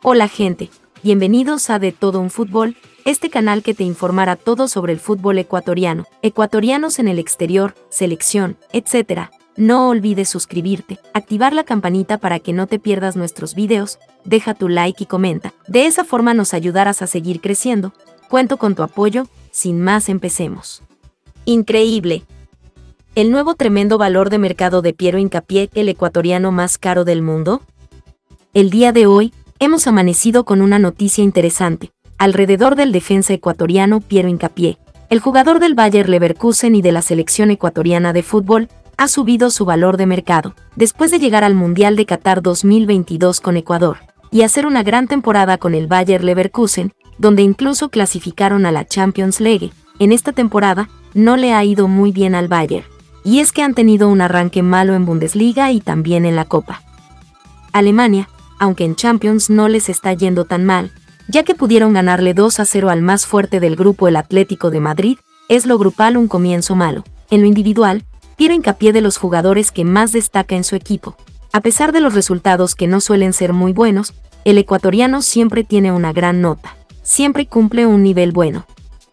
Hola gente, bienvenidos a De Todo un Fútbol, este canal que te informará todo sobre el fútbol ecuatoriano, ecuatorianos en el exterior, selección, etc. No olvides suscribirte, activar la campanita para que no te pierdas nuestros videos, deja tu like y comenta. De esa forma nos ayudarás a seguir creciendo. Cuento con tu apoyo. Sin más, empecemos. Increíble. ¿El nuevo tremendo valor de mercado de Piero Hincapié, el ecuatoriano más caro del mundo? El día de hoy, hemos amanecido con una noticia interesante, alrededor del defensa ecuatoriano Piero Hincapié. El jugador del Bayer Leverkusen y de la selección ecuatoriana de fútbol ha subido su valor de mercado, después de llegar al Mundial de Qatar 2022 con Ecuador, y hacer una gran temporada con el Bayer Leverkusen, donde incluso clasificaron a la Champions League. En esta temporada, no le ha ido muy bien al Bayer, y es que han tenido un arranque malo en Bundesliga y también en la Copa Alemania, aunque en Champions no les está yendo tan mal, ya que pudieron ganarle 2-0 al más fuerte del grupo, el Atlético de Madrid. Es lo grupal un comienzo malo. En lo individual, Piero Hincapié de los jugadores que más destaca en su equipo. A pesar de los resultados que no suelen ser muy buenos, el ecuatoriano siempre tiene una gran nota, siempre cumple un nivel bueno.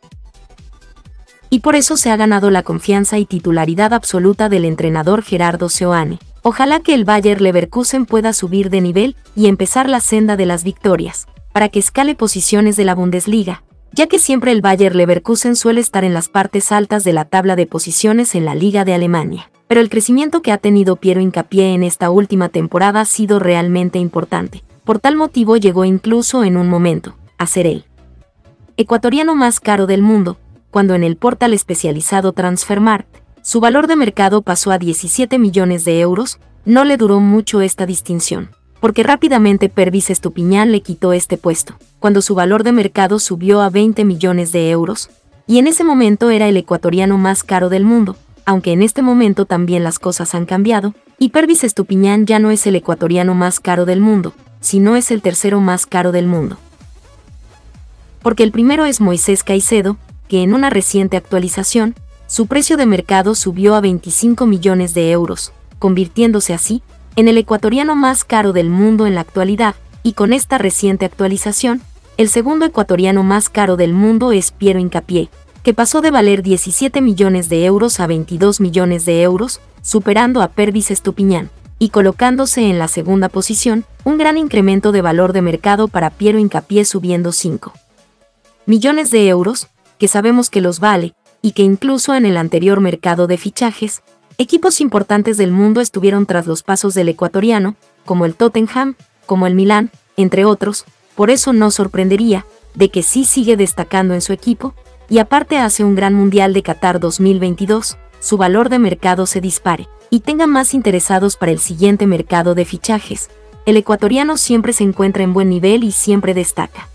Y por eso se ha ganado la confianza y titularidad absoluta del entrenador Gerardo Seoane. Ojalá que el Bayer Leverkusen pueda subir de nivel y empezar la senda de las victorias, para que escale posiciones de la Bundesliga, ya que siempre el Bayer Leverkusen suele estar en las partes altas de la tabla de posiciones en la Liga de Alemania. Pero el crecimiento que ha tenido Piero Hincapié en esta última temporada ha sido realmente importante. Por tal motivo llegó incluso en un momento a ser el ecuatoriano más caro del mundo, cuando en el portal especializado Transfermarkt, su valor de mercado pasó a 17 millones de euros. No le duró mucho esta distinción, porque rápidamente Pervis Estupiñán le quitó este puesto, cuando su valor de mercado subió a 20 millones de euros, y en ese momento era el ecuatoriano más caro del mundo, aunque en este momento también las cosas han cambiado, y Pervis Estupiñán ya no es el ecuatoriano más caro del mundo, sino es el tercero más caro del mundo. Porque el primero es Moisés Caicedo, que en una reciente actualización, su precio de mercado subió a 25 millones de euros, convirtiéndose así en el ecuatoriano más caro del mundo en la actualidad, y con esta reciente actualización, el segundo ecuatoriano más caro del mundo es Piero Hincapié, que pasó de valer 17 millones de euros a 22 millones de euros, superando a Pervis Estupiñán, y colocándose en la segunda posición. Un gran incremento de valor de mercado para Piero Hincapié, subiendo 5 millones de euros, que sabemos que los vale, y que incluso en el anterior mercado de fichajes, equipos importantes del mundo estuvieron tras los pasos del ecuatoriano, como el Tottenham, como el Milán, entre otros. Por eso no sorprendería de que sí sigue destacando en su equipo, y aparte hace un gran Mundial de Qatar 2022, su valor de mercado se dispare, y tenga más interesados para el siguiente mercado de fichajes. El ecuatoriano siempre se encuentra en buen nivel y siempre destaca,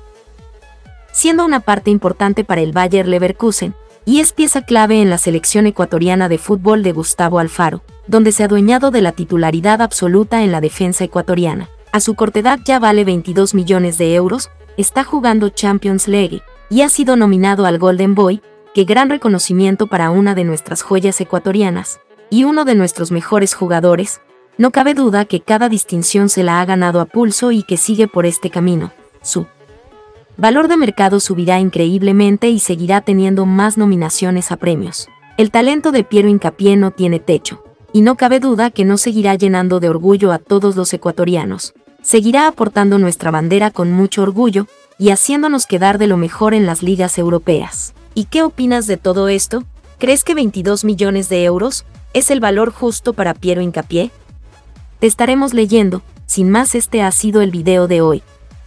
siendo una parte importante para el Bayer Leverkusen, y es pieza clave en la selección ecuatoriana de fútbol de Gustavo Alfaro, donde se ha adueñado de la titularidad absoluta en la defensa ecuatoriana. A su corta edad ya vale 22 millones de euros, está jugando Champions League, y ha sido nominado al Golden Boy. Qué gran reconocimiento para una de nuestras joyas ecuatorianas, y uno de nuestros mejores jugadores. No cabe duda que cada distinción se la ha ganado a pulso y que sigue por este camino. Su valor de mercado subirá increíblemente y seguirá teniendo más nominaciones a premios. El talento de Piero Hincapié no tiene techo, y no cabe duda que no seguirá llenando de orgullo a todos los ecuatorianos. Seguirá aportando nuestra bandera con mucho orgullo, y haciéndonos quedar de lo mejor en las ligas europeas. ¿Y qué opinas de todo esto? ¿Crees que 22 millones de euros es el valor justo para Piero Hincapié? Te estaremos leyendo. Sin más, este ha sido el video de hoy.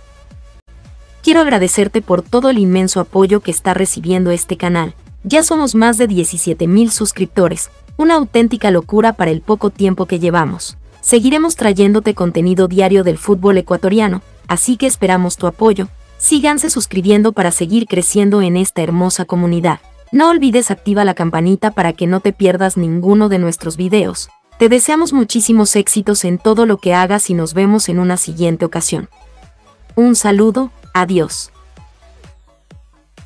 Quiero agradecerte por todo el inmenso apoyo que está recibiendo este canal. Ya somos más de 17,000 suscriptores, una auténtica locura para el poco tiempo que llevamos. Seguiremos trayéndote contenido diario del fútbol ecuatoriano, así que esperamos tu apoyo. Síganse suscribiendo para seguir creciendo en esta hermosa comunidad. No olvides activar la campanita para que no te pierdas ninguno de nuestros videos. Te deseamos muchísimos éxitos en todo lo que hagas y nos vemos en una siguiente ocasión. Un saludo. Adiós.